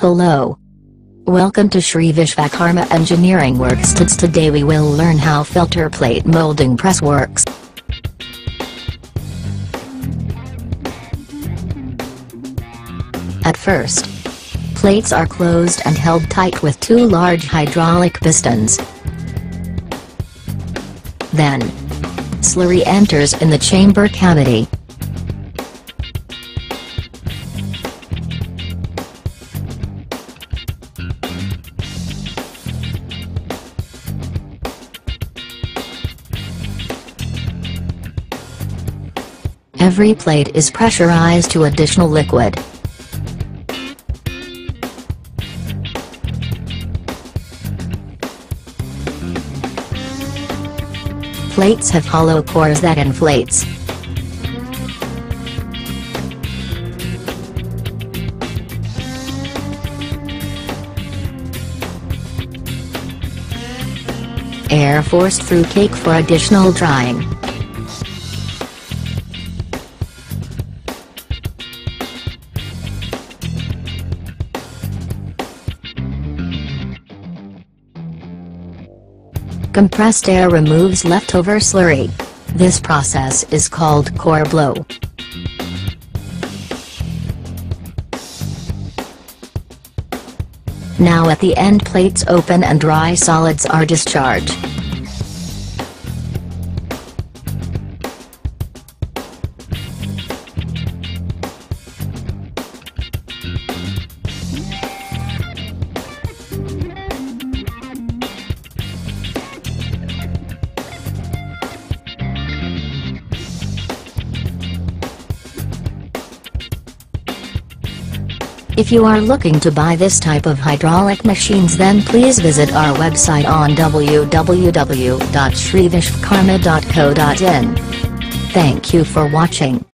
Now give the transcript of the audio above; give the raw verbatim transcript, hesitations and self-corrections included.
Hello. Welcome to Shree Vishwakarma Engineering Works. Today we will learn how filter plate molding press works. At first, plates are closed and held tight with two large hydraulic pistons. Then, slurry enters in the chamber cavity. Every plate is pressurized to additional liquid. Plates have hollow cores that inflates. Air forced through cake for additional drying. Compressed air removes leftover slurry. This process is called core blow. Now at the end, plates open and dry solids are discharged. If you are looking to buy this type of hydraulic machines, then please visit our website on w w w dot shree vishwakarma dot co dot in. Thank you for watching.